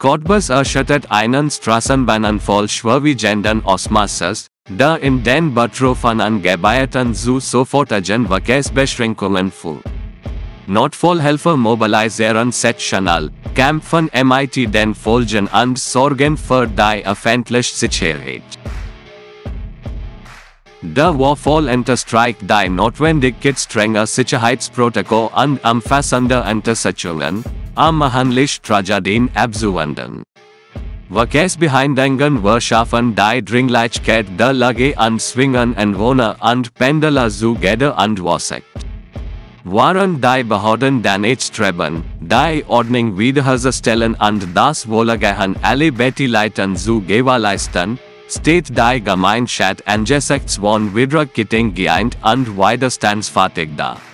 Cottbus erschüttert einen Straßenbahnunfall schwerwiegenden Ausmaßes, der in den betroffenen Gebieten zu sofortigen Verkehrsbeschränkungen führt. Notfallhelfer mobilisieren sich schnell, kämpfen mit den Folgen und sorgen für die öffentliche Sicherheit. Der Vorfall unterstreicht die Notwendigkeit strenger Sicherheitsprotokolle und umfassender Unterstützungen, männlich Tragedien abzuwenden. Verkehrsbeschränkungen verschaffen die Dringlichkeit der Lage und zwingen Anwohner und Pendler zu Gehör und Vorsicht. Während die Behörden danach streben, die Ordnung wiederherzustellen und das Wohlergehen aller Beteiligten zu gewährleisten, steht die Gemeinschaft angesichts von Widrigkeiten geeint und widerstandsfertig da.